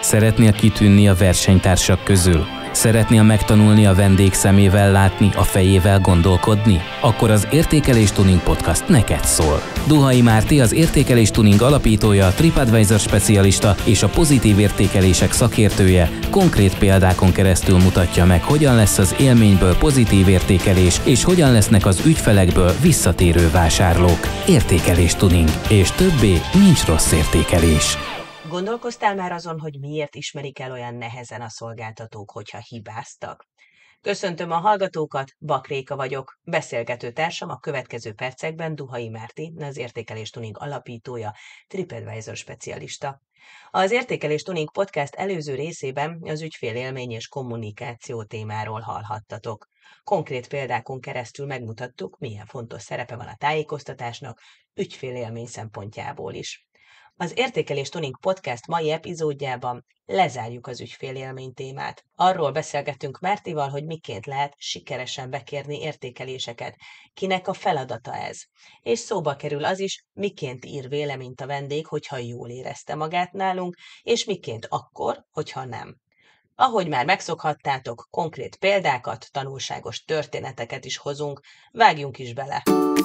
Szeretnél kitűnni a versenytársak közül? Szeretnél megtanulni a vendég szemével látni, a fejével gondolkodni? Akkor az Értékelés Tuning Podcast neked szól. Duhai Márti, az Értékelés Tuning alapítója, TripAdvisor specialista és a pozitív értékelések szakértője konkrét példákon keresztül mutatja meg, hogyan lesz az élményből pozitív értékelés, és hogyan lesznek az ügyfelekből visszatérő vásárlók. Értékelés Tuning, és többé nincs rossz értékelés. Gondolkoztál már azon, hogy miért ismerik el olyan nehezen a szolgáltatók, hogyha hibáztak? Köszöntöm a hallgatókat, Bak Réka vagyok, beszélgető társam a következő percekben Duhai Márti, az Értékelés Tuning alapítója, TripAdvisor specialista. Az Értékelés Tuning podcast előző részében az ügyfélélmény és kommunikáció témáról hallhattatok. Konkrét példákon keresztül megmutattuk, milyen fontos szerepe van a tájékoztatásnak, ügyfélélmény szempontjából is. Az Értékelés Tuning Podcast mai epizódjában lezárjuk az ügyfélélmény témát. Arról beszélgetünk Mártival, hogy miként lehet sikeresen bekérni értékeléseket, kinek a feladata ez. És szóba kerül az is, miként ír véleményt a vendég, hogyha jól érezte magát nálunk, és miként akkor, hogyha nem. Ahogy már megszokhattátok, konkrét példákat, tanulságos történeteket is hozunk, vágjunk is bele.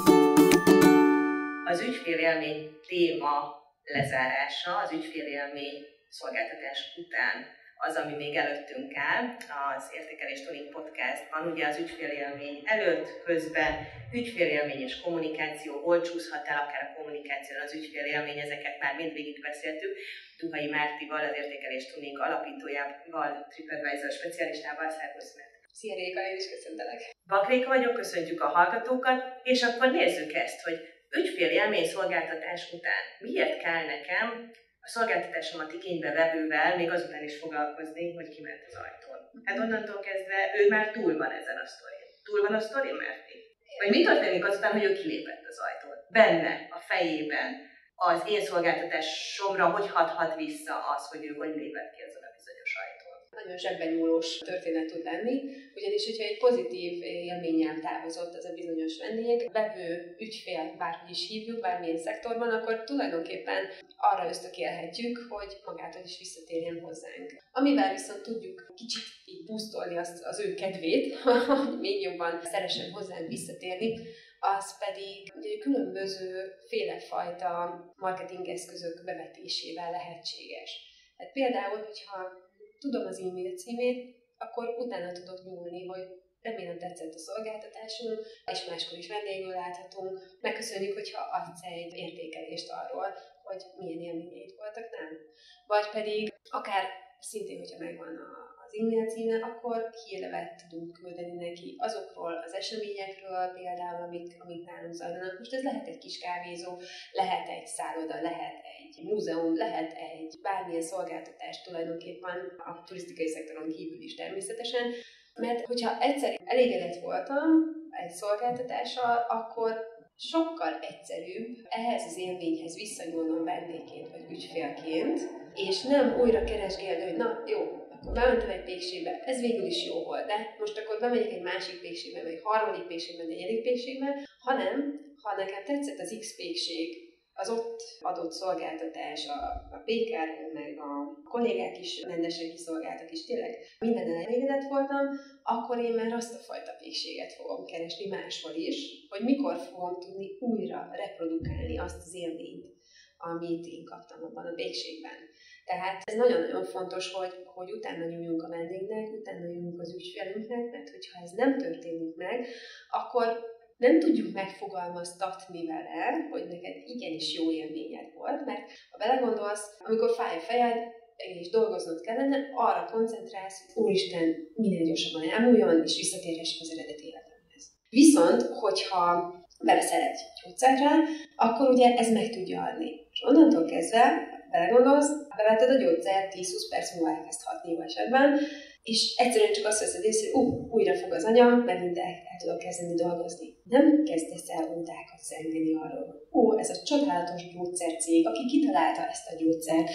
Az ügyfélélmény téma lezárása, az ügyfélélmény szolgáltatás után az, ami még előttünk áll az Értékelés Tuning Podcastban. Ugye az ügyfélélmény előtt, közben ügyfélélmény és kommunikáció, hol csúszhat el akár a kommunikáción az ügyfélélmény, ezeket már mind végigbeszéltük. Duhai Mártival, az Értékelés Tuning alapítójával, TripAdvisor specialistával. Szervusz, Mert! Szia Réka, én is köszöntelek! Bak Réka vagyok, köszöntjük a hallgatókat, és akkor nézzük ezt, hogy ügyfélélmény szolgáltatás után miért kell nekem a szolgáltatásomat igénybe vevővel még azután is foglalkozni, hogy kiment az ajtón. Hát onnantól kezdve ő már túl van ezen a sztorin. Túl van a sztorin, Márti? Vagy mi történik azután, hogy ő kilépett az ajtón? Benne, a fejében, az én szolgáltatásomra hogy hathat vissza az, hogy ő hogy lépett ki azon a bizonyos ajtón? Nagyon zsebben nyúlós történet tud lenni, ugyanis, hogyha egy pozitív élménnyel távozott az a bizonyos vendég, vevő, ügyfél, bárhogy is hívjuk, bármilyen szektorban, akkor tulajdonképpen arra ösztökélhetjük, hogy magától is visszatérjen hozzánk. Amivel viszont tudjuk kicsit így boostolni az ő kedvét, hogy még jobban szeressen hozzánk visszatérni, az pedig ugye különböző félefajta marketingeszközök bevetésével lehetséges. Hát például, hogyha tudom az e-mail címét, akkor utána tudok nyúlni, hogy remélem tetszett a szolgáltatásunk, és máskor is vendégül láthatunk. Megköszönjük, hogyha adsz egy értékelést arról, hogy milyen élményeid voltak nálunk. Vagy pedig akár szintén, hogyha megvan az e-mail címe, akkor hírlevet tudunk küldeni neki azokról az eseményekről, például amik nálunk zajlanak. Most ez lehet egy kis kávézó, lehet egy szálloda, lehet egy múzeum, lehet egy bármilyen szolgáltatás tulajdonképpen a turisztikai szektoron kívül is természetesen. Mert hogyha egyszer elégedett voltam egy szolgáltatással, akkor sokkal egyszerűbb ehhez az élményhez visszanyúlnom vendégként vagy ügyfélként, és nem újra keresgélni, hogy na jó, akkor bementem egy pékségbe, ez végül is jó volt, de most akkor bemegyek egy másik pékségbe, vagy harmadik pékségbe, negyedik pékségbe, hanem ha nekem tetszett az X pékség, az ott adott szolgáltatás, a pékáró, meg a kollégák is rendesen kiszolgáltak, és tényleg mindennel elégedett voltam, akkor én már azt a fajta pékséget fogom keresni máshol is, hogy mikor fogom tudni újra reprodukálni azt az élményt, amit én kaptam abban a pékségben. Tehát ez nagyon-nagyon fontos, hogy utána nyúljunk a vendégnek, utána nyúljunk az ügyfelünknek, mert hogyha ez nem történik meg, akkor nem tudjuk megfogalmaztatni vele, hogy neked igenis jó élményed volt, mert ha belegondolsz, amikor fáj a fejed, és dolgoznod kellene, arra koncentrálsz, hogy úristen, minél gyorsabban elmúljon, és visszatérhessek az eredeti életemhez. Viszont, hogyha beleszel egy gyógyszerre, akkor ugye ez meg tudja adni. És onnantól kezdve, belegondolsz, bevetted a gyógyszert, 10-20 perc múlva elkezd hatni jó esetben, és egyszerűen csak azt veszed észre, hogy újra fog az anyam, megint el tudok kezdeni dolgozni. Nem kezdesz el ódákat szengeni arról, ez a csodálatos gyógyszercég, aki kitalálta ezt a gyógyszert,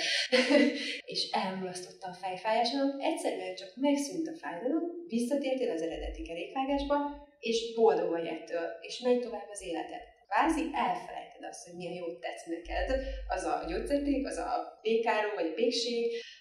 és elmulasztotta a fejfájásomat, egyszerűen csak megszűnt a fájdalom, visszatértél az eredeti kerékvágásba, és boldog vagy ettől, és megy tovább az életed. Kvázi elfelejted azt, hogy milyen jót tetsz neked az a gyógyszerték, az a pékáró vagy a pékség,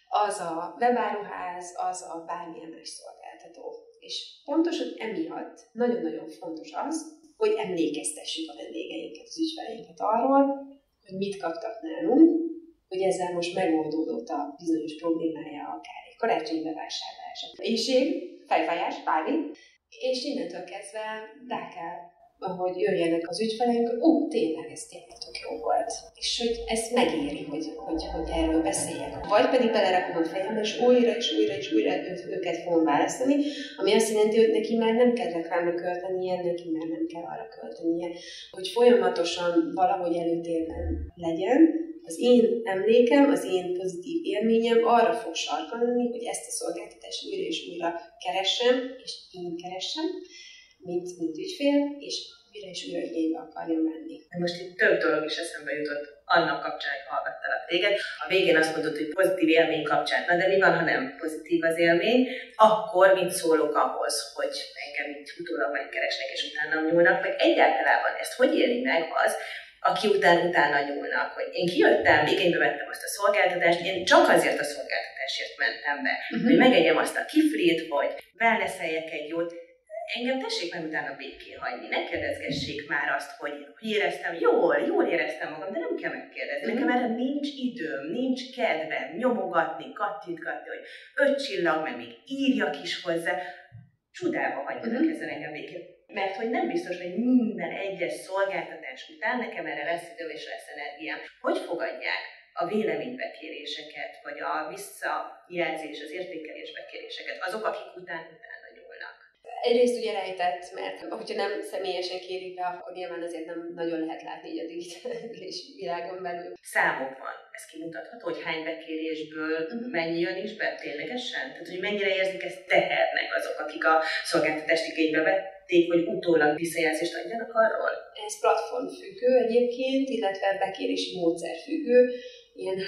az a webáruház, az a bármilyen más szolgáltató. És pontosan emiatt nagyon-nagyon fontos az, hogy emlékeztessük a vendégeinket, az ügyfeleinket arról, hogy mit kaptak nálunk, hogy ezzel most megoldódott a bizonyos problémája, akár egy karácsonyi bevásárlás, éhség, fejfájás, bármi, és innentől kezdve rá kell, ahogy jöjjenek az ügyfeleink, tényleg ez tényleg tök jó volt. És hogy ezt megéri, hogy erről beszéljek. Vagy pedig belerakom a fejembe, és újra őket fogom választani, ami azt jelenti, hogy neki már nem kell reklámra költenie, neki már nem kell arra költenie, hogy folyamatosan valahogy előtérben legyen. Az én emlékem, az én pozitív élményem arra fog sarkalni, hogy ezt a szolgáltatást újra és újra keressem, és én keressem, mint ügyfél, és újra igénybe akarjam venni. Most itt több dolog is eszembe jutott annak kapcsán, hogy hallgattalak téged. A végén azt mondod, hogy pozitív élmény kapcsán. Na de mi van, ha nem pozitív az élmény? Akkor mit szólok ahhoz, hogy engem itt utólag megkeresnek és utánam nyúlnak, meg egyáltalán ezt hogy éli meg az, aki utána nyúlnak, hogy én kijöttem, igénybe vettem azt a szolgáltatást, én csak azért a szolgáltatásért mentem be, hogy megegyem azt a kiflit, hogy wellnesseljek egy jót. Engem tessék meg utána békén hagyni, ne kérdezgessék már azt, hogy éreztem, jól éreztem magam, de nem kell megkérdezni. Nekem erre nincs időm, nincs kedvem nyomogatni, kattintgatni, hogy 5 csillag, meg még írjak is hozzá. Csodába hagyjanak ezzel engem békén. Mert hogy nem biztos, hogy minden egyes szolgáltatás után nekem erre lesz időm és lesz energiám. Hogy fogadják a véleménybekéréseket, vagy a visszajelzés, az értékelésbekéréseket azok, akik utána nyúlnak? Egyrészt ugye rejtett, mert hogyha nem személyesen kérik be, akkor nyilván azért nem nagyon lehet látni így a digitális világon belül. Számokban ez kimutatható, hogy hány bekérésből mennyi jön is be ténylegesen? Tehát, hogy mennyire érzik ezt tehernek azok, akik a szolgáltatást igénybe vették, hogy utólag visszajelzést adjanak arról? Ez platform függő egyébként, illetve bekérési módszer függő. Ilyen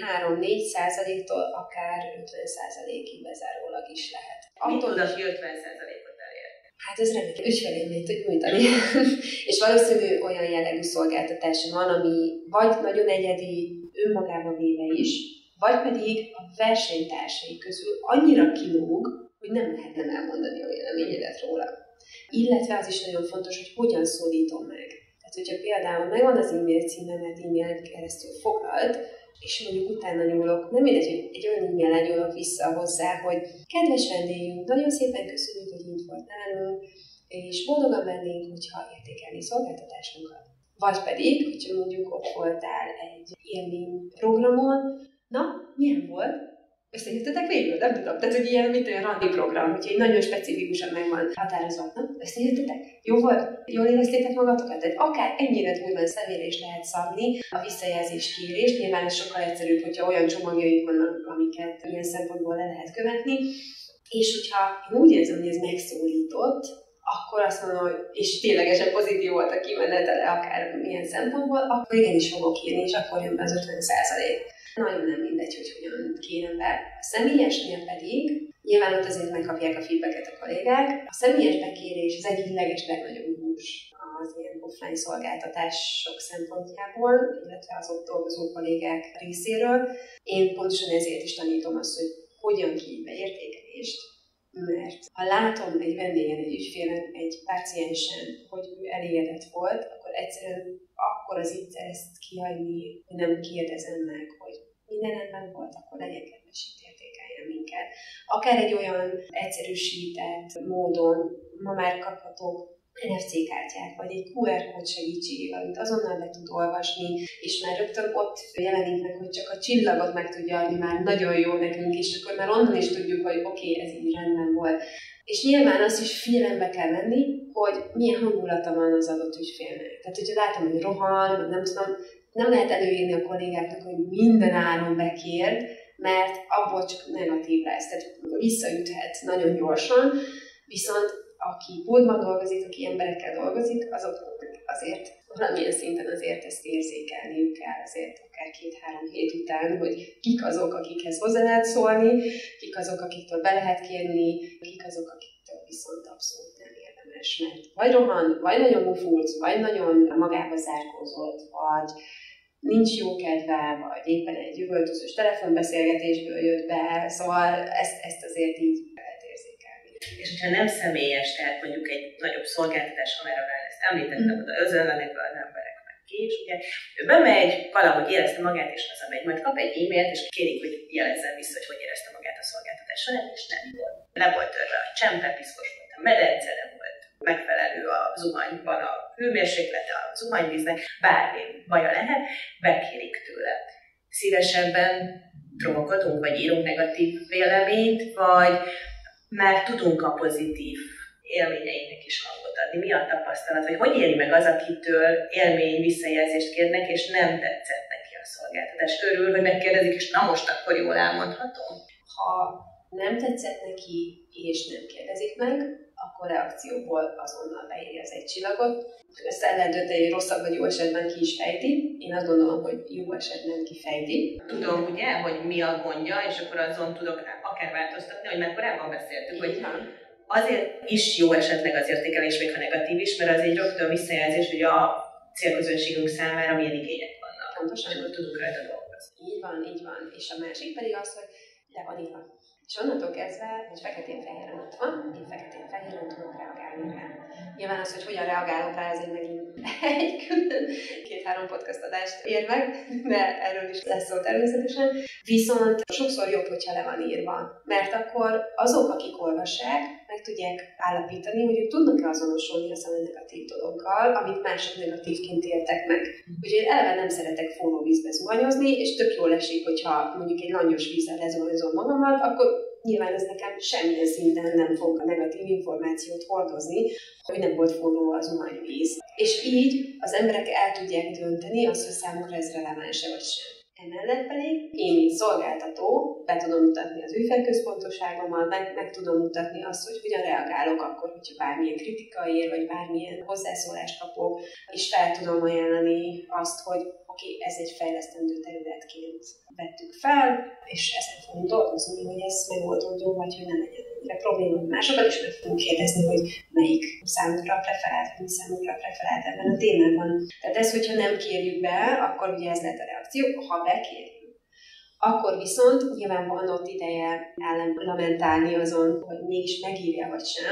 3-4%-tól akár 50%-ig bezárólag is lehet. Mit tud az, hogy 50%-ot elér? Hát ez remény, ügyfelélményt tud nyújtani. És valószínű olyan jellegű szolgáltatása van, ami vagy nagyon egyedi, önmagában véve is, vagy pedig a versenytársai közül annyira kilóg, hogy nem lehet nem elmondani a véleményedet róla. Illetve az is nagyon fontos, hogy hogyan szólítom meg. Tehát, hogyha például megvan az e-mail címemet e-mailen keresztül foglalt, és mondjuk utána nyúlok, nem mindegy, hogy egy olyan e-mailen nyúlok vissza hozzá, hogy kedves vendégünk, nagyon szépen köszönjük, hogy itt volt nálunk, és boldogan vennénk, hogyha értékelni szolgáltatásunkat. Vagy pedig, hogyha mondjuk ott voltál egy élményprogramon, na, milyen volt? Összejöttetek végül? Nem tudom. Tehát, hogy ilyen, mint olyan randi program, úgyhogy nagyon specifikusan meg van határozva. Na, összejöttetek? Jó volt? Jól éreztétek magatokat? Tehát akár ennyire durván személyre is lehet szabni a visszajelzés kérést. Nyilván ez sokkal egyszerűbb, hogyha olyan csomagjaink vannak, amiket ilyen szempontból le lehet követni. És hogyha én úgy érzem, hogy ez megszólított, akkor azt mondom, hogy és ténylegesen pozitív volt a kimenetele akár milyen szempontból, akkor igenis fogok írni, és akkor jön be az 50%. Nagyon nem mindegy, hogy hogyan kérem be. A személyesnél pedig, nyilván ott azért megkapják a feedbacket a kollégák, a személyes bekérés az egyik legnagyobb hús az ilyen offline szolgáltatások szempontjából, illetve az ott dolgozó kollégák részéről. Én pontosan ezért is tanítom azt, hogy hogyan kiír be értékelést, mert ha látom egy vendégen, egy ügyfélen, egy páciensen, hogy ő elégedett volt, akkor egyszerűen akkor az itt ezt kihagyni, hogy nem kérdezem meg, hogy minden rendben volt, akkor legyen kedves, itt értékeljen minket. Akár egy olyan egyszerűsített módon ma már kaphatók NFC kártyák, vagy egy QR kód segítségével, amit azonnal be tud olvasni, és már rögtön ott jelenik meg, hogy csak a csillagot meg tudja adni, már nagyon jó nekünk, és akkor már onnan is tudjuk, hogy oké, ez így rendben volt. És nyilván azt is figyelembe kell venni, hogy milyen hangulata van az adott ügyfélnek. Tehát, hogyha látom, hogy rohan, nem tudom, nem lehet előírni a kollégáknak, hogy minden áron bekérd, mert abból csak negatív lesz. Tehát visszaüthet nagyon gyorsan, viszont aki boltban dolgozik, aki emberekkel dolgozik, azoknak azért valamilyen szinten azért ezt érzékelniük kell, azért akár 2-3 hét után, hogy kik azok, akikhez hozzá lehet szólni, kik azok, akiktől be lehet kérni, kik azok, akiktől viszont abszolút nem érdemes, mert vagy rohan, vagy nagyon mufulc, vagy nagyon magába zárkózott, vagy nincs jó kedve, vagy éppen egy üvöltözős telefonbeszélgetésből jött be, szóval ezt azért így lehet érzékelni. És hogyha nem személyes, tehát mondjuk egy nagyobb szolgáltatás, amelyről ezt említettem, oda özönlenek be az emberek meg ki, és ugye ő bemegy, valahogy érezte magát, és hazamegy, majd kap egy e-mailt, és kérik, hogy jelezzen vissza, hogy érezte magát a szolgáltatás során, és nem volt. Le volt törve a csempe, piszkos volt a medence, nem volt megfelelő a zuhanyban a hőmérséklete a zuhanyvíznek, bármi baja lehet, bekérik tőle. Szívesebben trollkodunk, vagy írunk negatív véleményt, vagy már tudunk a pozitív élményeinknek is hangot adni. Mi a tapasztalat, vagy hogy éli meg az, akitől élmény visszajelzést kérnek, és nem tetszett neki a szolgáltatás? Örül, hogy megkérdezik, és na most akkor jól elmondhatom? Ha nem tetszett neki, és nem kérdezik meg, akkor reakcióból azonnal beírja az egy csillagot. Ezt el lehet dönteni, hogy rosszabb vagy jó esetben ki is fejti. Én azt gondolom, hogy jó esetben kifejti. Tudom, ugye, hogy mi a gondja, és akkor azon tudok akár változtatni, hogy már korábban beszéltük, hogy azért is jó esetleg az értékelés, még ha negatív is, mert az egy rögtön visszajelzés, hogy a célközönségünk számára milyen igények vannak. Pontosan. És akkor tudunk rajta dolgozni. Így van, így van. És a másik pedig az, hogy le van írva. És onnantól kezdve, hogy feketén-fehéren ott van, én feketén-fehéren tudok reagálni rá. Nyilván az, hogy hogyan reagálok rá, azért megint egy külön 2-3 podcast adást ér meg, de erről is lesz szó természetesen. Viszont sokszor jobb, hogyha le van írva, mert akkor azok, akik olvassák, meg tudják állapítani, hogy ők tudnak-e azonosulni azzal a negatív dologgal, amit mások negatívként éltek meg. Úgyhogy eleve nem szeretek forró vízbe zuhanyozni, és tök jól esik, hogyha mondjuk egy langyos vízzel lezuhanyozom magamat, akkor nyilván ez nekem semmilyen szinten nem fog a negatív információt hordozni, hogy nem volt forró az zuhanyvíz. És így az emberek el tudják dönteni azt, hogy számomra ez releváns-e vagy sem. Emellett pedig én, mint szolgáltató, be tudom mutatni az ügyfélközpontoságomat, meg tudom mutatni azt, hogy hogyan reagálok akkor, hogyha bármilyen kritika ér, vagy bármilyen hozzászólást kapok, és fel tudom ajánlani azt, hogy oké, ez egy fejlesztendő területként vettük fel, és ezen fogunk dolgozni, hogy ez megoldódjon, vagy hogy ne legyen ennyire probléma. Másokat is meg tudunk kérdezni, hogy melyik számukra preferált, vagy mi számukra preferált ebben a témában. Tehát ez, hogyha nem kérjük be, akkor ugye ez lett a reakció, ha bekérjük. Akkor viszont nyilván van ott ideje ellen lamentálni azon, hogy mégis megírja vagy sem.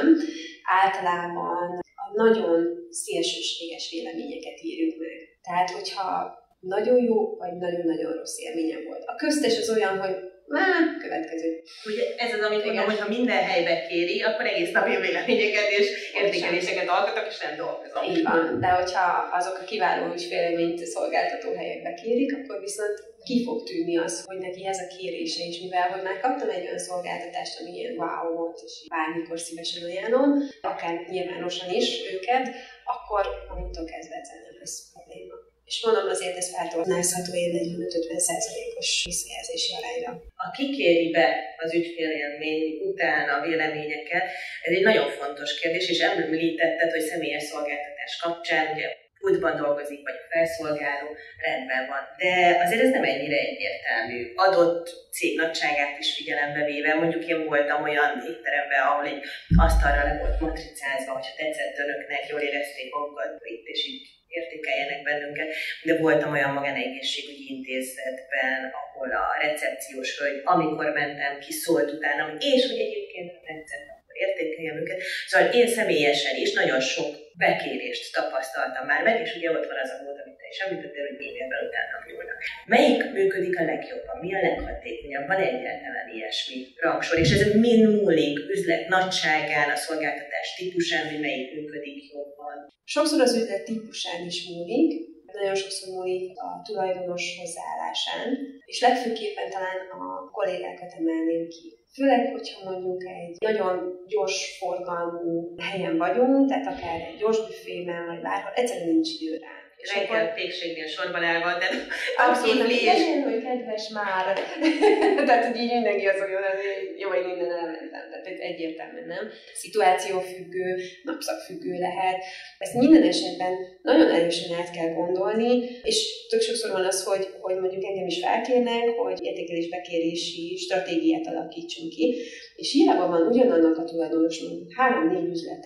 Általában a nagyon szélsőséges véleményeket írjuk meg. Tehát, hogyha nagyon jó, vagy nagyon-nagyon rossz élményem volt. A köztes az olyan, hogy következő. Ugye ez az, amit mondom, hogy ha minden helybe kéri, akkor egész nap jó véleményeket és értékeléseket alkotok, és nem dolgozom. Így van, de hogyha azok a kiváló ügyfélélményt szolgáltató helyekbe kérik, akkor viszont ki fog tűnni az, hogy neki ez a kérése is, mivel hogy már kaptam egy olyan szolgáltatást, ami ilyen wow volt, és bármikor szívesen ajánlom, akár nyilvánosan is őket, akkor amúgytól kezdve ezzel nem lesz probléma. És mondom, azért ez feltornázható ilyen 45-50%-os visszajelzési arányra. Aki kéri be az ügyfélélmény után a véleményeket, ez egy nagyon fontos kérdés, és említetted, hogy személyes szolgáltatás kapcsán, ugye útban dolgozik, vagy felszolgáló, rendben van. De azért ez nem ennyire egyértelmű. Adott cég nagyságát is figyelembe véve, mondjuk én voltam olyan étteremben, ahol egy asztalra le volt matricázva, hogyha tetszett önöknek, jól érezték magukat itt és itt értékeljenek bennünket, de voltam olyan magánegészségügyi intézetben, ahol a recepciós hölgy, amikor mentem ki, szólt utánam, és hogy egyébként ha tetszett, akkor értékeljem őket. Szóval én személyesen is nagyon sok bekérést tapasztaltam már meg, és ugye ott van az a mód, amit te is említettél, hogy e-mailben utána nyúlnak. Melyik működik a legjobban? Mi a leghatékonyabb? Van egyáltalán ilyesmi rangsor? És ez mind múlik üzlet nagyságán, a szolgáltatás típusán, hogy melyik működik jobban? Sokszor az üzlet típusán is múlik, nagyon sokszor múlik a tulajdonos hozzáállásán, és legfőképpen talán a kollégákat emelném ki. Főleg, hogyha mondjuk egy nagyon gyors forgalmú helyen vagyunk, tehát akár egy gyors büfében, vagy bárhol, egyszerűen nincs idő rá. És reggel pékségnél sorban állva, de abszolút legyen, hogy kedves már. Tehát, hogy így mindenki az olyan, hogy jó, én innen elmentem. Tehát ez egyértelműen nem. Szituációfüggő, napszakfüggő lehet. Ezt minden esetben nagyon erősen át kell gondolni, és tök sokszor van az, hogy mondjuk engem is felkérnek, hogy értékelés-bekérési stratégiát alakítsunk ki, és hiába van ugyanannak a tulajdonosnak 3-4 üzlete,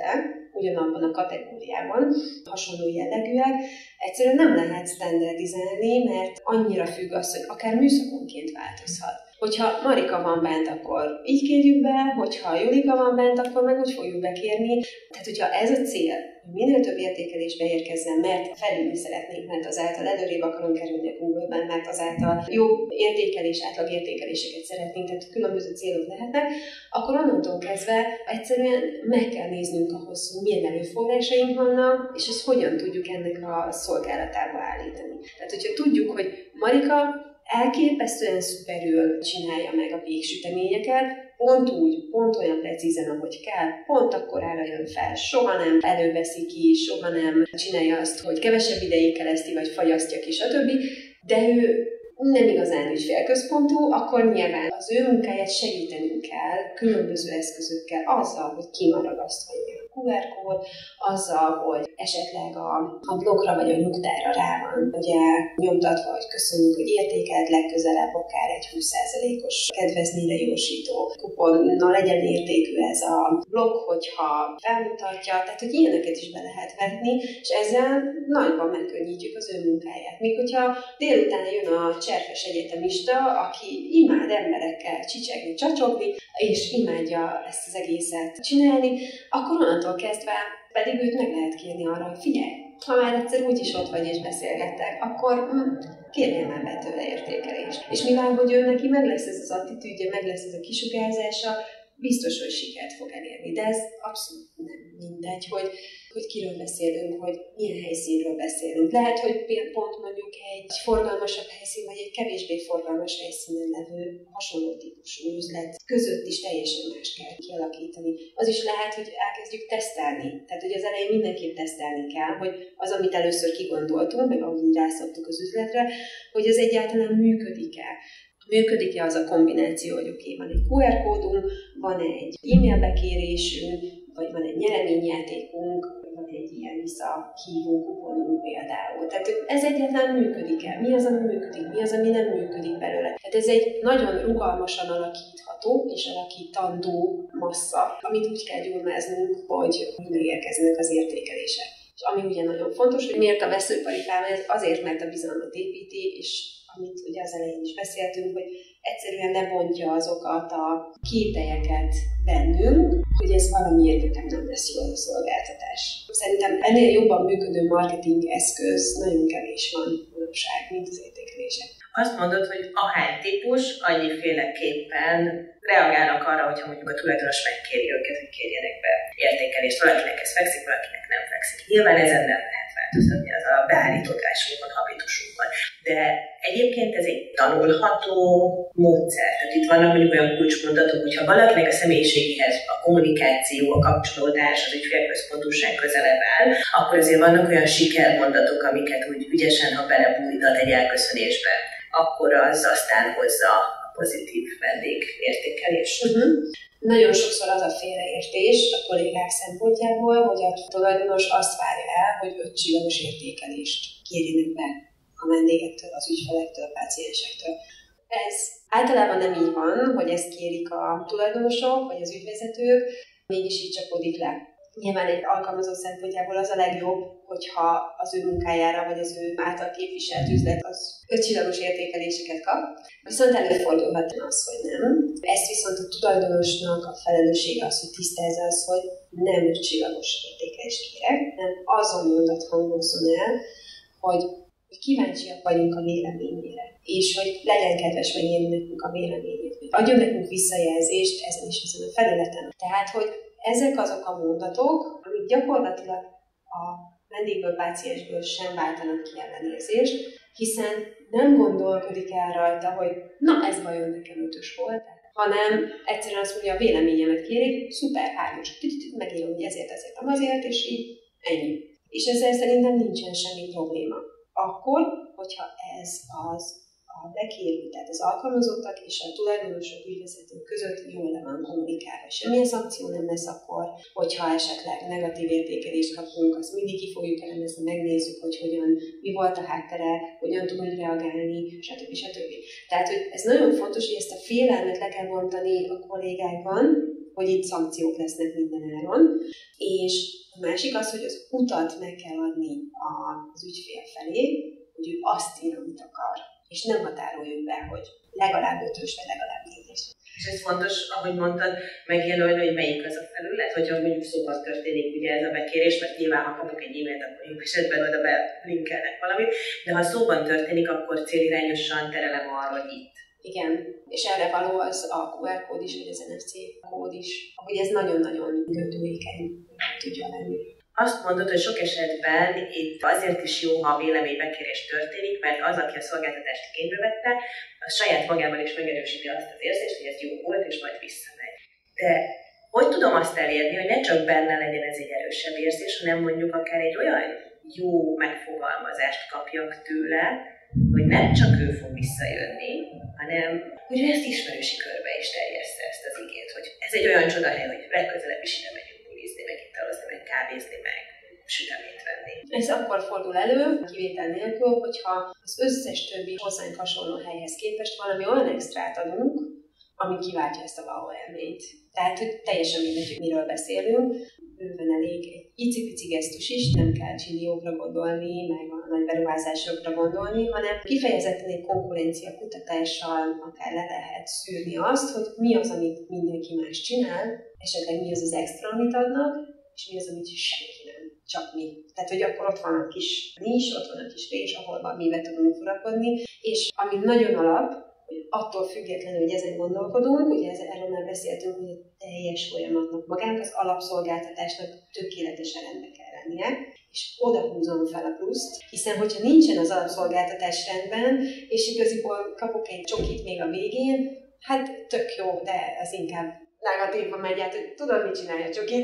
ugyanabban a kategóriában, hasonló jellegűek, egyszerűen nem lehet standardizálni, mert annyira függ az, hogy akár műszakonként változhat. Hogyha Marika van bent, akkor így kérjük be, hogyha Julika van bent, akkor meg úgy fogjuk bekérni. Tehát, hogyha ez a cél, hogy minél több értékelésbe érkezzen, mert felülni szeretnénk, mert azáltal előrébb akarunk kerülni a Google-ben, mert azáltal jobb átlagértékeléseket szeretnénk, tehát különböző célok lehetnek, akkor onnantól kezdve egyszerűen meg kell néznünk ahhoz, hogy milyen erőforrásaink vannak, és ezt hogyan tudjuk ennek a szolgálatába állítani. Tehát, hogyha tudjuk, hogy Marika elképesztően szuperül csinálja meg a péksüteményeket, pont úgy, pont olyan precízen, ahogy kell, pont akkorára jön fel, soha nem előveszi ki, soha nem csinálja azt, hogy kevesebb ideig kereszti, vagy fagyasztja ki, stb. De ő nem igazán ügyfélközpontú, akkor nyilván az ő munkáját segítenünk kell különböző eszközökkel, azzal, hogy ki van ragasztva a QR kód, azzal, hogy esetleg a blogra vagy a nyugtára rá van ugye nyomtatva, hogy köszönjük, hogy értékelt, legközelebb akár egy 20%-os kedvezményre jósító kuponnal legyen értékű ez a blog, hogyha felmutatja, tehát hogy ilyeneket is be lehet vetni, és ezzel nagyban megkönnyítjük az ő munkáját. Míg hogyha délután jön a cserfes egyetemista, aki imád emberekkel csicsegni, csacsogni, és imádja ezt az egészet csinálni, akkor onnantól kezdve pedig őt meg lehet kérni arra, hogy figyelj, ha már egyszer úgyis ott vagy és beszélgettek, akkor kérjél már be tőle értékelést. És mivel, hogy ő neki meg lesz ez az attitűdje, meg lesz ez a kisugárzása, biztos, hogy sikert fog elérni. De ez abszolút nem mindegy, hogy kiről beszélünk, hogy milyen helyszínről beszélünk. Lehet, hogy pont mondjuk egy forgalmasabb helyszín, vagy egy kevésbé forgalmas helyszínen levő hasonló típusú üzlet között is teljesen más kell kialakítani. Az is lehet, hogy elkezdjük tesztelni. Tehát, hogy az elején mindenképp tesztelni kell, hogy az, amit először kigondoltunk, meg ahogy így rászoktuk az üzletre, hogy az egyáltalán működik-e. Működik-e az a kombináció, hogy oké, van egy QR kódunk, van egy e-mail bekérésünk, vagy van egy nyereményjátékunk, van egy ilyen visszahívó kuponunk például. Tehát ez egyáltalán működik-e? Mi az, ami működik? Mi az, ami nem működik belőle? Tehát ez egy nagyon rugalmasan alakítható és alakítandó massza, amit úgy kell gyurmáznunk, hogy megérkeznek az értékelések. És ami ugye nagyon fontos, hogy miért a veszőparipám ez? Azért, mert a bizalmat építi, és amit ugye az elején is beszéltünk, hogy egyszerűen lebontja azokat a kételyeket bennünk, hogy ez valamiért nekem nem lesz jó a szolgáltatás. Szerintem ennél jobban működő marketing eszköz nagyon kevés van manapság, mint az értékelések. Azt mondod, hogy ahány típus annyiféleképpen reagálnak arra, hogyha mondjuk a tulajdonos megkéri őket, hogy kérjenek be értékelést. Valakinek ez fekszik, valakinek nem fekszik. Nyilván ezen nem lehet változtatni az a beállítódásunkon, habitusunkon. De egyébként ez egy tanulható módszer. Tehát itt vannak mondjuk olyan kulcsmondatok, hogyha valakinek a személyiségéhez a kommunikáció, a kapcsolódás, az ügyfélközpontúság közelebb áll, akkor azért vannak olyan sikermondatok, amiket úgy ügyesen, ha belebújtat egy elköszönésbe, akkor az aztán hozza a pozitív vendégértékelést. Nagyon sokszor az a félreértés a kollégák szempontjából, hogy a tulajdonos azt várja el, hogy 5 csillagos értékelést kérjenek be a vendégektől, az ügyfelektől, a páciensektől. Ez általában nem így van, hogy ezt kérik a tulajdonosok vagy az ügyvezetők, mégis így csapódik le. Nyilván egy alkalmazott szempontjából az a legjobb, hogyha az ő munkájára vagy az ő által képviselt üzlet az 5 csillagos értékeléseket kap. Viszont előfordulhat az, hogy nem. Ezt viszont a tulajdonosnak a felelőssége az, hogy tisztázza az, hogy nem 5 csillagos értékelést kérek, hanem azon mondat hangozzon el, hogy kíváncsiak vagyunk a véleményére, és hogy legyen kedves megírni nekünk a véleményét. Adjon nekünk visszajelzést ezen is ezen a felületen. Tehát, hogy ezek azok a mondatok, amik gyakorlatilag a vendégből, páciensből sem váltanak ki ellenérzést, hiszen nem gondolkodik el rajta, hogy na ez vajon nekem 5-ös volt, hanem egyszerűen azt mondja, a véleményemet kérik, szuper, 3-os, megírom, hogy ezért, amazért, és így ennyi. És ezzel szerintem nincsen semmi probléma. Akkor, hogyha ez az a bekérő, tehát az alkalmazottak és a tulajdonosok ügyvezetők között jól le van kommunikálva. Semmilyen szankció nem lesz akkor, hogyha esetleg negatív értékelést kapunk, azt mindig ki fogjuk elemezni, megnézzük, hogy mi volt a háttere, hogyan tudunk reagálni, stb. Tehát, hogy ez nagyon fontos, hogy ezt a félelmet le kell bontani a kollégákban, hogy itt szankciók lesznek mindenáron. És a másik az, hogy az utat meg kell adni az ügyfél felé, hogy ő azt ír, amit akar. És nem határoljuk be, hogy legalább 5-ös, vagy legalább 4-es. És ez fontos, ahogy mondtad, megjelölni, hogy melyik az a felület, hogyha mondjuk szóban történik ugye ez a bekérés, mert nyilván, ha kapok egy e-mailt, akkor jó esetben oda belinkelnek valamit, de ha szóban történik, akkor célirányosan terelem arra, hogy itt. Igen, és erre való az a QR kód is, vagy az NFC kód is, hogy ez nagyon-nagyon gördülékeny tudja lenni. Azt mondod, hogy sok esetben itt azért is jó, ha a véleménybekérés történik, mert az, aki a szolgáltatást igénybe vette, az saját magában is megerősíti azt az érzést, hogy ez jó volt, és majd visszamegy. De hogy tudom azt elérni, hogy ne csak benne legyen ez egy erősebb érzés, hanem mondjuk akár egy olyan jó megfogalmazást kapjak tőle, hogy nem csak ő fog visszajönni, hanem hogy ő ezt ismerősi körbe is terjessze ezt az igét, hogy ez egy olyan csodahely, hogy legközelebb is ide megyünk bulizni, meg italozni, meg kávézni, meg süteményt venni. Ez akkor fordul elő, kivétel nélkül, hogyha az összes többi hozzánk hasonló helyhez képest valami olyan extrát adunk, ami kiváltja ezt a wow élményt. Tehát, hogy teljesen mindegy, hogy miről beszélünk, bőven elég egy icipici gesztus is, nem kell csilliókra gondolni, meg a nagy beruházásokra gondolni, hanem kifejezetten egy konkurencia kutatással akár le lehet szűrni azt, hogy mi az, amit mindenki más csinál, esetleg mi az az extra, amit adnak, és mi az, amit senki nem, csak mi. Tehát, hogy akkor ott van a kis nis, ott van a kis rés, ahol mibe tudunk furakodni, és ami nagyon alap, hogy attól függetlenül, hogy ezen gondolkodunk, ugye erről már beszéltünk, hogy a teljes folyamatnak, magának az alapszolgáltatásnak tökéletesen rendbe kell lennie, és oda húzom fel a pluszt, hiszen hogyha nincsen az alapszolgáltatás rendben, és igaziból kapok egy csokit még a végén, hát tök jó, de az inkább negatívba megy át, hogy tudod, mit csinálja a csokit,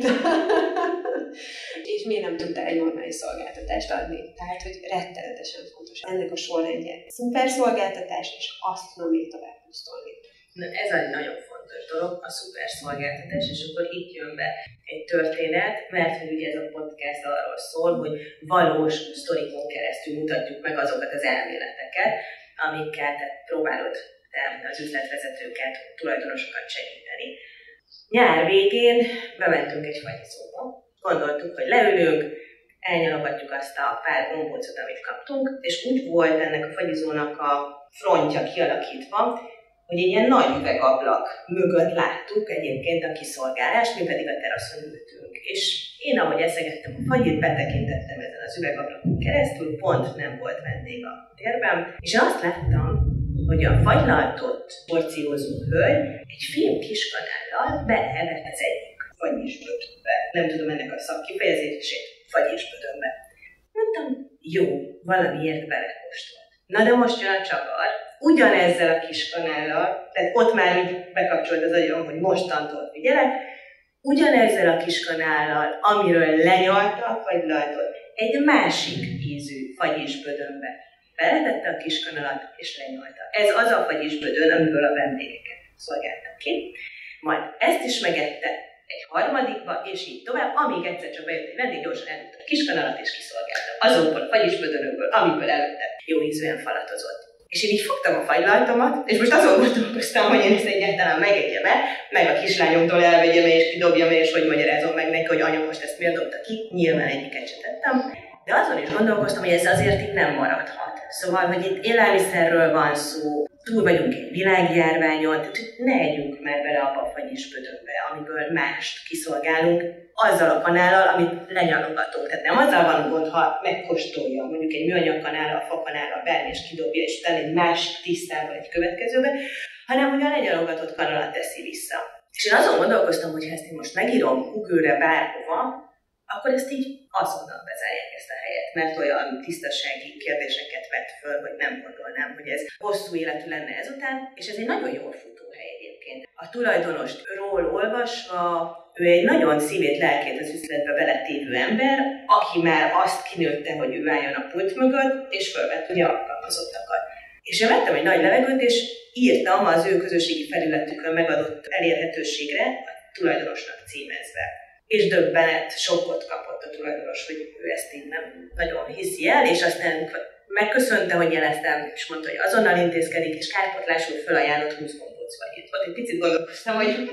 és miért nem tudta egy normális szolgáltatást adni. Tehát, hogy rettenetesen fontos ennek a sorrendje. Szuper szolgáltatás, és azt tudom még tovább pusztolni. Na, ez egy nagyon fontos dolog, a szuper szolgáltatás, és akkor itt jön be egy történet, mert hogy ugye ez a podcast arról szól, hogy valós sztorikon keresztül mutatjuk meg azokat az elméleteket, amikkel te próbálod az üzletvezetőket, tulajdonosokat segíteni. Nyár végén bementünk egy fagyizóba. Gondoltuk, hogy leülünk, elnyalogatjuk azt a pár gombócot, amit kaptunk, és úgy volt ennek a fagyizónak a frontja kialakítva, hogy egy ilyen nagy üvegablak mögött láttuk egyébként a kiszolgálást, mi pedig a teraszon ültünk. És én, ahogy eszegettem a fagyit, betekintettem ezen az üvegablakon keresztül, pont nem volt vendég a térben, és azt láttam, hogy a fagylaltott porciózó hölgy egy film kiskanállal beleevett az egyik fagyisbödönbe. Nem tudom ennek a szakkifejezését, fagyisbödönbe. Mondtam, jó, valamiért belekóstolt. Na de most jön a csavar, ugyanezzel a kiskanállal, tehát ott már úgy bekapcsolt az agyam, hogy mostantól figyelek, ugyanezzel a kiskanállal, amiről lenyalta a fagylaltot, egy másik ízű fagyisbödönbe. Beletette a kiskanalat és lenyalta. Ez az a fagyisbödön, amiből a vendégeket szolgáltak ki. Majd ezt is megette egy harmadikba, és így tovább, amíg egyszer csak bejött egy vendég, gyorsan elütte a kiskanalat és kiszolgálta. Azokból a fagyisbödönökből, amiből előtte jó ízűen falatozott. És én így fogtam a fagylaltomat, és most azon gondolkoztam, hogy én ezt egyáltalán megegyem-e, meg a kislányomtól elvegyem-e, és kidobjam-e, és hogy magyarázom meg neki, hogy anya most ezt miért dobta ki. Nyilván egyiket sem tettem. De azon is gondolkoztam, hogy ez azért itt nem maradhat. Szóval, hogy itt élelmiszerről van szó, túl vagyunk egy világjárványon, tehát ne együnk már bele abba a fagyisbödönbe, amiből mást kiszolgálunk, azzal a kanállal, amit lenyalogatunk. Tehát nem azzal van gond, ha megkóstolja mondjuk egy műanyag kanállal, fakanállal, bármi, és kidobja, és utána egy másik tisztával egy következőbe, hanem hogy a lenyalogatott kanalat teszi vissza. És én azon gondolkoztam, hogy ha ezt én most megírom Google-re bárhova, akkor ezt így azonnal bezárják ezt a helyet, mert olyan tisztasági kérdéseket vett föl, hogy nem gondolnám, hogy ez hosszú életű lenne ezután, és ez egy nagyon jól futó hely egyébként. A tulajdonosról olvasva, ő egy nagyon szívét, lelkét az üzletbe beletévő ember, aki már azt kinőtte, hogy ő álljon a pult mögött, és fölvett ugye alkalmazottakat. És én vettem egy nagy levegőt, és írtam az ő közösségi felületükön megadott elérhetőségre, a tulajdonosnak címezve. És döbbenet, sokkot kapott a tulajdonos, hogy ő ezt így nem nagyon hiszi el, és aztán megköszönte, hogy jeleztem, és mondta, hogy azonnal intézkedik, és kárpotlásul fölajánlott 20 gombóc fagyit. Ott egy picit gondolkoztam, hogy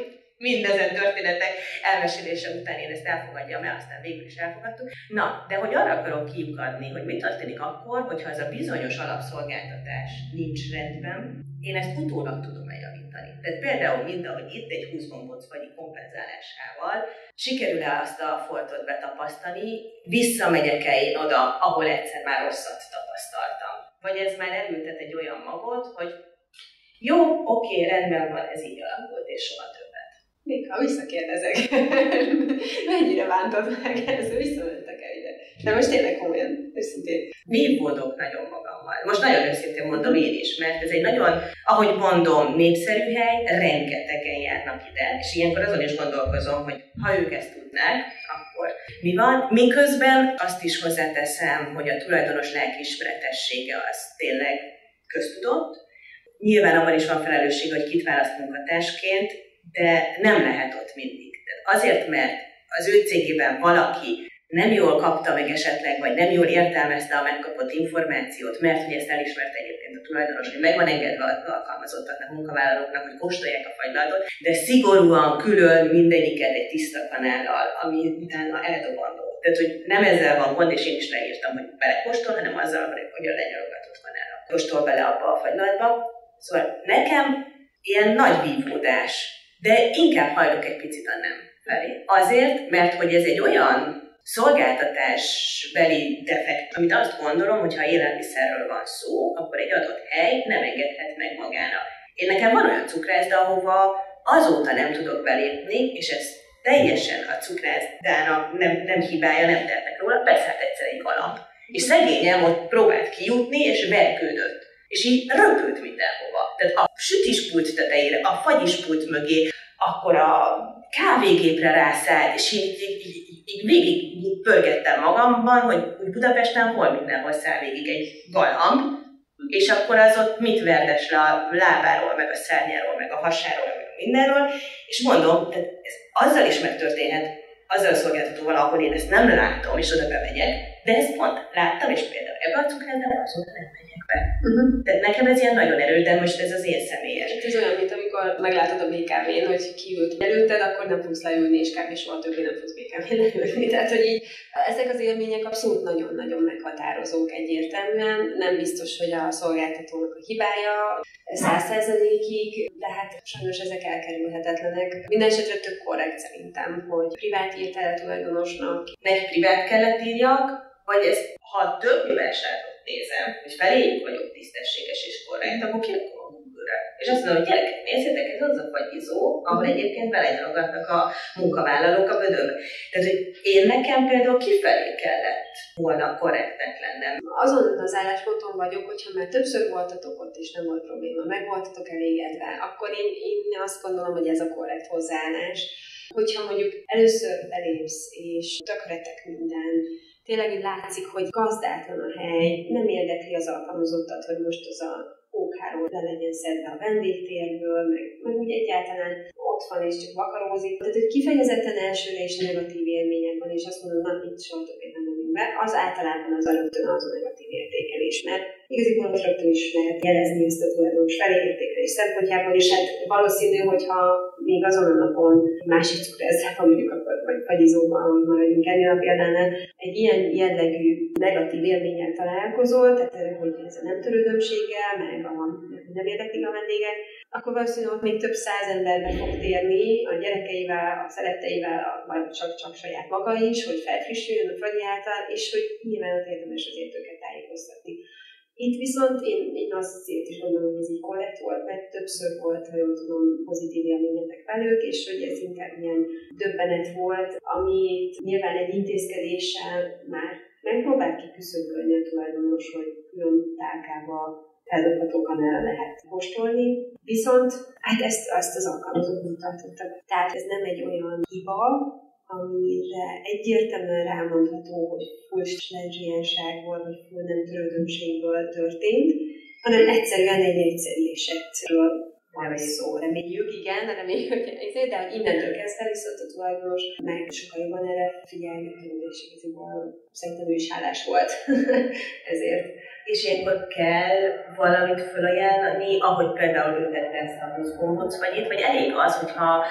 mindezen történetek elmesélése után én ezt elfogadjam, mert aztán végül is elfogadtuk. Na, de hogy arra akarok kiukadni, hogy mi történik akkor, hogyha ez a bizonyos alapszolgáltatás nincs rendben, én ezt utólag tudom eljavítani. Tehát például, mint ahogy itt egy 20 gombóc vagy kompenzálásával, sikerül-e azt a foltot betapasztani, visszamegyek-e én oda, ahol egyszer már rosszat tapasztaltam. Vagy ez már elültet egy olyan magot, hogy jó, oké, rendben van, ez így alakult, és soha többet. Még ha visszakérdezek, mennyire bántad meg ez, visszamentek el ide. De most tényleg komolyan, őszintén. Vívódok nagyon magammal. Most nagyon őszintén mondom én is, mert ez egy nagyon, ahogy mondom, népszerű hely, rengetegen járnak ide, és ilyenkor azon is gondolkozom, hogy ha ők ezt tudnák, akkor mi van. Miközben azt is hozzáteszem, hogy a tulajdonos lelkiismeretessége az tényleg köztudott. Nyilván abban is van felelősség, hogy kit választ munkatársként, de nem lehet ott mindig. Azért, mert az ő cégében valaki nem jól kapta meg esetleg, vagy nem jól értelmezte a megkapott információt, mert hogy ezt elismerte egyébként a tulajdonos, hogy meg van engedve az alkalmazottaknak, munkavállalóknak, hogy kóstolják a fagylaltot, de szigorúan külön mindegyiket egy tiszta kanállal, ami utána eldobandó. Tehát, hogy nem ezzel van gond, és én is leírtam, hogy belekóstol, hanem azzal, hogy a lenyarogatott kanállal kóstol bele abba a fagylaltba. Szóval nekem ilyen nagy vívódás, de inkább hajlok egy picit a nem felé. Azért, mert hogy ez egy olyan szolgáltatásbeli defekt, amit azt gondolom, hogy ha élelmiszerről van szó, akkor egy adott hely nem engedhet meg magának. Én nekem van olyan cukrászda, ahova azóta nem tudok belépni, és ez teljesen a cukrászdának nem hibája, nem tehetek róla, beszállt egyszer egy galamb. És szegényem ott próbált kijutni, és verkődött. És így röpült mindenhova. Tehát a sütispult tetejére, a fagyispult mögé, akkor a kávégépre rászállt, és így végig pörgettem magamban, hogy Budapesten hol mindenhol száll végig egy galamb, és akkor az ott mit verdes le a lábáról, meg a szárnyáról, meg a hasáról, meg mindenről, és mondom, tehát ez azzal is megtörténhet, azzal a szolgáltatóval, ahol én ezt nem látom, és oda bemegyek, de ezt pont láttam, és például ebbe a cukrászdába azóta nem megyek be. Tehát nekem ez ilyen nagyon erős, de most ez az én személyes. Ez olyan, mint amikor meglátod a BKV-n, hogy kiült előtted, akkor nem fogsz leülni, és kb. Soha többé nem fogsz BKV-n leülni. Tehát, hogy így ezek az élmények abszolút nagyon-nagyon meghatározók egyértelműen. Nem biztos, hogy a szolgáltatónak a hibája 100%-ig, de hát sajnos ezek elkerülhetetlenek. Mindenesetre tök korrekt szerintem, hogy privát írtál a tulajdonosnak. Neki privát kellett írjak, vagy ezt, ha több vásárlót nézem, hogy feléjük vagyok tisztességes és korrekt, akkor kirakom a Google-re. És azt mondom, hogy gyerekek, nézzétek, ez az a fagyizó, ahol egyébként belenyalogatnak a munkavállalók a bödörbe. Tehát, hogy én nekem például kifelé kellett volna korrektnek lennem. Azon az állásponton vagyok, hogyha már többször voltatok ott és nem volt probléma, meg voltatok elégedve, akkor én azt gondolom, hogy ez a korrekt hozzáállás. Hogyha mondjuk először belépsz és tökretek minden, tényleg úgy látszik, hogy gazdátlan a hely, nem érdekli az alkalmazottat, hogy most az a pókháról le legyen szedve a vendégtérből, meg úgy egyáltalán ott van és csak vakarózik. Tehát, hogy kifejezetten elsőre és negatív élmények van, és azt mondom, hogy itt soha többé nem megyünk be, az általában az a rögtön az a negatív értékelés, mert igaziból most rögtön is lehet jelezni ezt a tulajdonos felértékelés szempontjából, és hát valószínű, hogyha még azon a napon másik cukrászdában mondjuk, akkor vagy fagyizóban, ahogy maradjunk ennél a példánál, egy ilyen jellegű negatív élménnyel találkozol, tehát hogy ez a nem törődömséggel, meg nem érdeklik a vendégek, akkor valószínűleg ott még több száz emberbe fog térni a gyerekeivel, a szeretteivel, vagy csak saját maga is, hogy felfrissüljön a fagyi által, és hogy nyilván ott érdemes azért őket tájékoztatni. Itt viszont én azért is gondolom, hogy ez így korrekt volt, mert többször volt, ha jól tudom, pozitív élményetek velük, és hogy ez inkább ilyen döbbenet volt, amit nyilván egy intézkedéssel már megpróbált kiküszöbölni a tulajdonos, hogy külön tálkába feldobható kanára lehet kóstolni. Viszont hát azt az alkalmazottak tartottak. Tehát ez nem egy olyan hiba, amire egyértelműen rámondható, hogy full slenzsiánságból, vagy full nem törődömségből történt, hanem egyszerűen egy egyszerű esetről van szó. Reméljük, igen, reméljük, de hogy innentől kezdve viszont a tulajdonos meg sokkal jobban erre figyelni, és igazából szerintem ő is hálás volt ezért. És ilyenkor kell valamit felajánlani, ahogy például ő tette ezt a 20 gombóc fagyit, vagy elég az, hogyha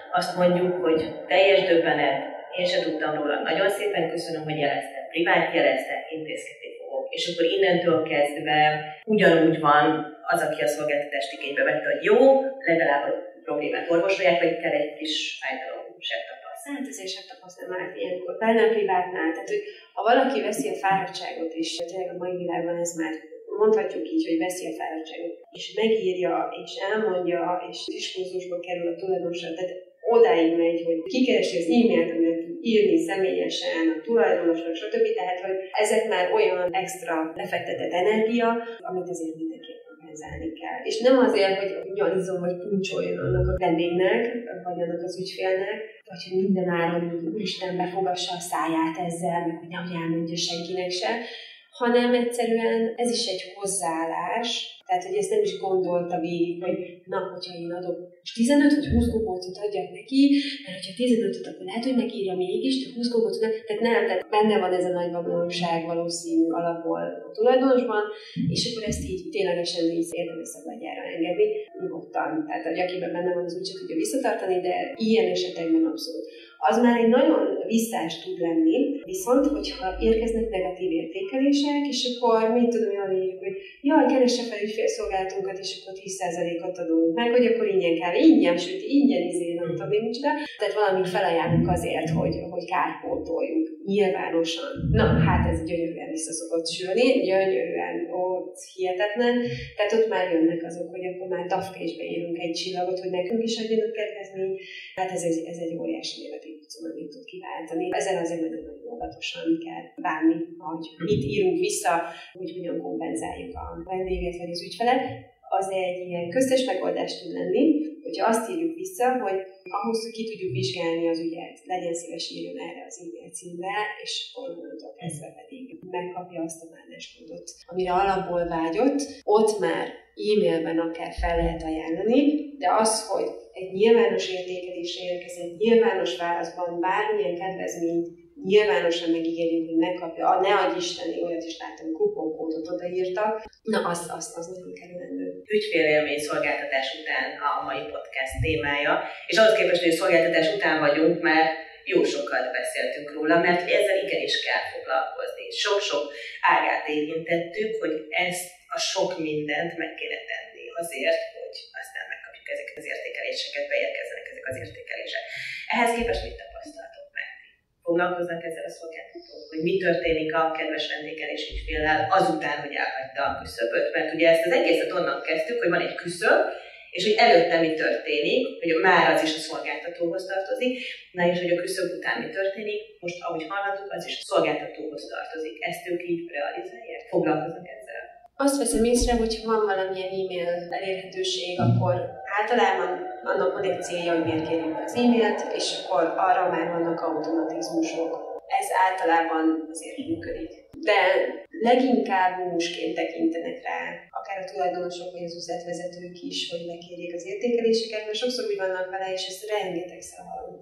azt mondjuk, hogy teljes döbbenet, én se tudtam róla, nagyon szépen köszönöm, hogy jelezte, privát jelezte, intézkedni fogok. És akkor innentől kezdve ugyanúgy van az, aki a szolgáltatást igénybe vette, hogy jó, legalább a problémát orvosolják, vagy kell egy kis fájdalom sem tapasztal. Hát ezért sem tapasztal már ilyenkor, például a privátnál. Tehát, hogy ha valaki veszi a fáradtságot, és tényleg a mai világban ez már mondhatjuk így, hogy veszi a fáradtságot, és megírja, és elmondja, és diskurzusba kerül a tulajdonossal, tehát odáig megy, hogy kikeresi az e-mailt, amit tud írni személyesen a tulajdonosnak, stb. Tehát, hogy ezek már olyan extra lefektetett energia, amit azért mindenképpen kompenzálni kell. És nem azért, hogy nyalizom, vagy puncsoljon annak a vendégnek, vagy annak az ügyfélnek, vagy hogy minden áron Isten befogassa a száját ezzel, meg hogy nem elmondja senkinek se, hanem egyszerűen ez is egy hozzáállás, tehát, hogy ezt nem is gondolta végig, hogy na, hogyha én adok most 15 vagy 20 gombócot adjak neki, mert hogyha 15-öt, akkor lehet, hogy megírja mégis, de 20 gombócot nem, tehát nem, tehát benne van ez a nagy babonság valószínű alapból a tulajdonosban, és akkor ezt így ténylegesen így érdemes szabadjára engedni, nyugodtan. Tehát, hogy akiben benne van, az úgyse tudja visszatartani, de ilyen esetekben abszolút. Az már egy nagyon visszás tud lenni, viszont, hogyha érkeznek negatív értékelések, és akkor mit tudom jól írjuk, hogy jaj, keresse fel ügyfélszolgálatunkat, és akkor 10%-ot adunk meg, hogy akkor ingyen, sőt, ingyen nem tudom még micsoda. Tehát valamit felajánlunk azért, hogy kárpótoljuk nyilvánosan. Na, hát ez gyönyörűen visszaszokott sülni, gyönyörűen, ott hihetetlen. Tehát ott már jönnek azok, hogy akkor már tafkésbe írunk egy csillagot, hogy nekünk is adjanak kedvezni. Hát ez egy óriási negatív amit tud kiváltani. Ezzel azért nagyon óvatosan kell bánni, hogy mit írunk vissza, hogy hogyan kompenzáljuk a vendéget vagy az ügyfelet. Az egy ilyen köztes megoldás tud lenni, hogyha azt írjuk vissza, hogy ahhoz, hogy ki tudjuk vizsgálni az ügyet, legyen szíves írjon erre az e-mail címre, és akkor onnantól kezdve pedig megkapja azt a bánásmódot, amire alapból vágyott, ott már e-mailben akár fel lehet ajánlani, de az, hogy egy nyilvános értékelésre érkezett, nyilvános válaszban bármilyen kedvezményt nyilvánosan megígérjük, hogy megkapja, ne adj Isten, olyat is látom, kuponkódot odaírtak, na az nagyon kerülendő. Ügyfélélmény szolgáltatás után a mai podcast témája, és ahhoz képest, hogy a szolgáltatás után vagyunk, már jó sokat beszéltünk róla, mert ezzel igenis kell foglalkozni. Sok-sok ágát érintettük, hogy ezt a sok mindent meg kéne tenni azért, hogy aztán megkapjuk ezeket az értékeléseket, beérkezzenek ezek az értékelések. Ehhez képest mit tapasztaltok meg? Foglalkoznak ezzel a szolgáltatók, hogy mi történik a kedves vendégelés ügyféllel azután, hogy elhagyta a küszöböt? Mert ugye ezt az egészet onnan kezdtük, hogy van egy küszöb, és hogy előtte mi történik, hogy már az is a szolgáltatóhoz tartozik, na és hogy a küszöb után mi történik, most ahogy hallottuk, az is a szolgáltatóhoz tartozik. Ezt ők így realizálják? Foglalkoznak ezzel? Azt veszem észre, hogy ha van valamilyen e-mail elérhetőség, akkor általában annak van egy célja, hogy miért kérjük az e-mailt, és akkor arra már vannak automatizmusok. Ez általában azért működik. De leginkább mumusként tekintenek rá, akár a tulajdonosok, vagy az üzletvezetők is, hogy megkérjék az értékeléseket, mert sokszor úgy vannak vele, és ezt rengetegszer hallom.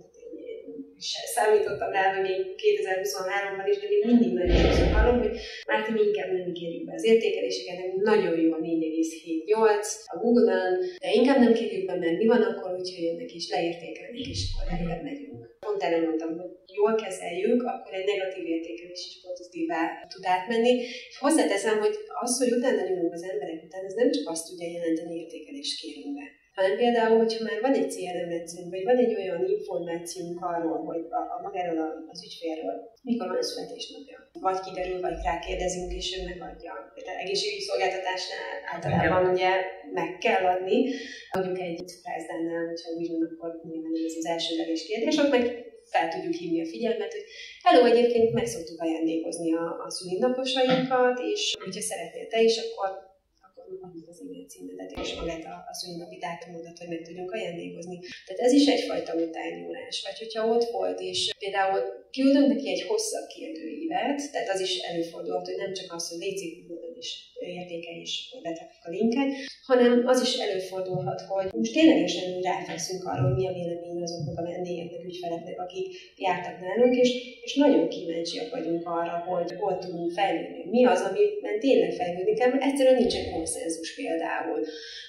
Számítottam rá, hogy még 2023-ban is, de még mindig nagyon sokszor hallom, hogy már mi inkább nem kérjük be az értékeléseket, nem nagyon jó a 4,78 a Google-on, de inkább nem kérjük be, mert mi van akkor, hogyha jönnek és leértékelnek, és akkor eljebb megyünk. Pont erre mondtam, hogy jól kezeljük, akkor egy negatív értékelés is pozitívvá tud átmenni. És hozzáteszem, hogy az, hogy utána nyúlunk az emberek után, ez nem csak azt tudja jelenteni, értékelést kérünk be, hanem például, hogyha már van egy CRM rendszerünk, vagy van egy olyan információnk arról, hogy magáról az ügyfélről, mikor van a születésnapja. Vagy kiderül, vagy rákérdezünk, és ő megadja. Tehát egészségügyi szolgáltatásnál általában ugye meg kell adni, mondjuk egy Price-nál, hogyha úgy van, akkor nyilván ez az elsődleges kérdés, ott meg fel tudjuk hívni a figyelmet, hogy hello, egyébként meg szoktuk ajándékozni a szülinaposainkat, és hogyha szeretnél te is, akkor adjuk az e-mail címedet, és magát a szülinapi dátumodat, hogy meg tudjunk ajándékozni. Tehát ez is egyfajta utánnyúlás. Vagy hogyha ott volt, és például küldünk neki egy hosszabb kérdőívet, tehát az is előfordulhat, hogy nem csak az, hogy légy is értékelj és betekik a linket, hanem az is előfordulhat, hogy most ténylegesen ráfeszünk arra, hogy mi a vélemény azoknak a vendégeknek, ügyfeleknek, akik jártak nálunk, és nagyon kíváncsiak vagyunk arra, hogy hol tudunk fejlődni. Mi az, amiben tényleg fejlődni kell, mert egyszerűen nincsen konszenzus például.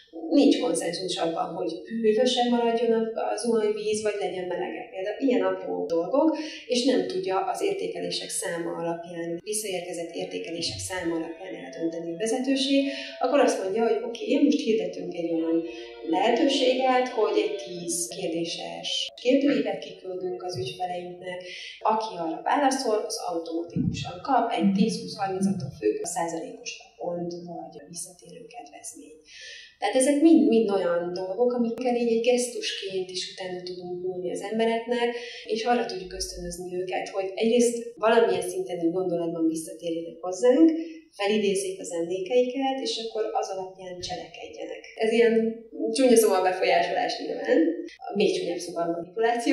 nincs konszenzus abban, hogy hűvösen maradjon a zuhanyvíz, vagy legyen melegebb. Például ilyen apró dolgok, és nem tudja az értékelések száma alapján, visszaérkezett értékelések száma alapján eldönteni a vezetőség, akkor azt mondja, hogy oké, most hirdetünk egy olyan lehetőséget, hogy egy 10 kérdéses kérdőívet kiküldünk az ügyfeleinknek, aki arra válaszol, az automatikusan kap egy 10-20-30-attól függ százalékos pont, vagy visszatérő kedvezmény. Tehát ezek mind olyan dolgok, amikkel így egy gesztusként is utána tudunk nyúlni az embereknek, és arra tudjuk ösztönözni őket, hogy egyrészt valamilyen szinten gondolatban visszatérjenek hozzánk, felidézzék az emlékeiket, és akkor az alapján cselekedjenek. Ez ilyen csúnya szóval befolyásolás nyilván, még csúnyabb szóval manipuláció,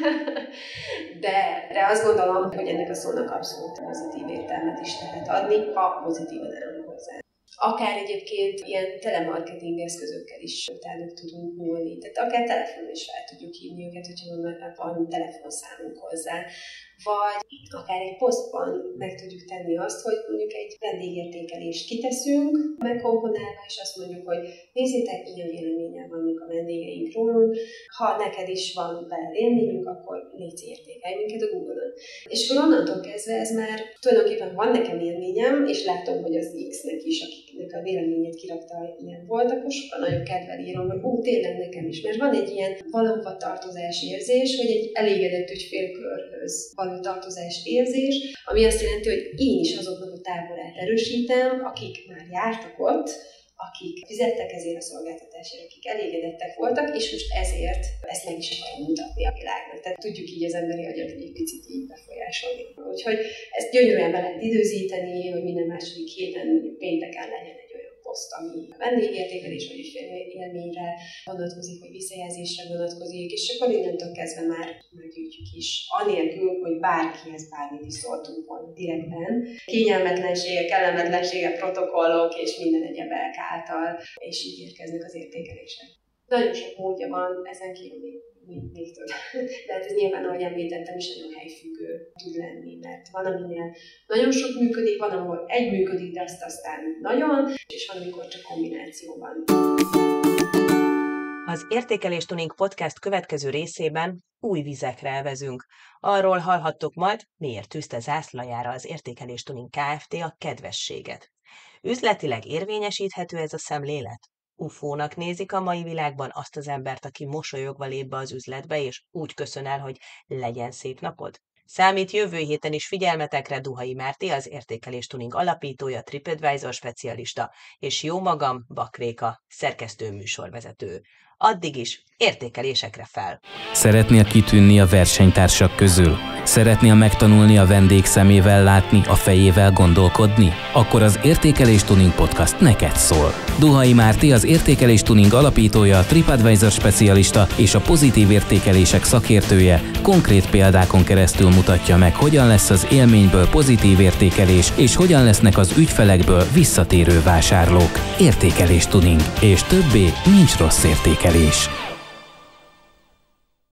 de azt gondolom, hogy ennek a szónak abszolút pozitív értelmet is lehet adni, ha pozitívan állunk hozzá. Akár egyébként ilyen telemarketing eszközökkel is utána tudunk nyúlni. Tehát akár telefonon is fel tudjuk hívni őket, hogyha van telefonszámunk hozzá. Vagy akár egy posztban meg tudjuk tenni azt, hogy mondjuk egy vendégértékelést kiteszünk, megkomponálva, és azt mondjuk, hogy nézzétek, ilyen véleményen vannak a vendégeink rólunk, ha neked is van vele élményünk, akkor légy értékelj minket a Google-on. És akkor onnantól kezdve ez már tulajdonképpen van nekem élményem, és látom, hogy az X-nek is, akiknek a véleményét kirakta, ilyen volt, akkor sokkal nagyon kedvel írom, hogy tényleg nekem is. Mert van egy ilyen valahova tartozás érzés, hogy egy elégedett ügyfélkörhöz való tartozás érzés, ami azt jelenti, hogy én is azoknak a táborát erősítem, akik már jártak ott, akik fizettek ezért a szolgáltatásért, akik elégedettek voltak, és most ezért ezt meg is akarom mutatni a világnak. Tehát tudjuk így az emberi agyat egy picit így befolyásolni. Úgyhogy ezt gyönyörűen be lehet időzíteni, hogy minden második héten, mondjuk pénteken legyen egy olyan poszt, ami vendégértékelés vagy ügyfélélményre vonatkozik, vagy visszajelzésre vonatkozik, és akkor innentől kezdve már gyűjtjük is. Anélkül, hogy bárkihez bármit is szóltunk volna direktben. Kényelmetlenségek, kellemetlenségek, protokollok és minden egyebek által, és így érkeznek az értékelések. Nagyon sok módja van, ezen kívül még több. De hát ez nyilván, ahogy említettem, is nagyon helyfüggő tud lenni, mert van, aminél nagyon sok működik, van, ahol egy működik, de azt aztán nagyon, és van, amikor csak kombinációban. Az Értékelés Tuning Podcast következő részében új vizekre elvezünk. Arról hallhattok majd, miért tűzte zászlajára az Értékelés Tuning Kft. A kedvességet. Üzletileg érvényesíthető ez a szemlélet? Ufónak nézik a mai világban azt az embert, aki mosolyogva lép be az üzletbe, és úgy köszön el, hogy legyen szép napod? Számít jövő héten is figyelmetekre Duhai Márti, az Értékelés Tuning alapítója, TripAdvisor specialista, és jó magam, Bak Réka, szerkesztő műsorvezető. Addig is értékelésekre fel! Szeretnél kitűnni a versenytársak közül? Szeretnél megtanulni a vendég szemével látni, a fejével gondolkodni? Akkor az Értékelés Tuning Podcast neked szól. Duhai Márti, az Értékelés Tuning alapítója, TripAdvisor specialista és a pozitív értékelések szakértője konkrét példákon keresztül mutatja meg, hogyan lesz az élményből pozitív értékelés, és hogyan lesznek az ügyfelekből visszatérő vásárlók. Értékelés Tuning, és többé nincs rossz értékelés.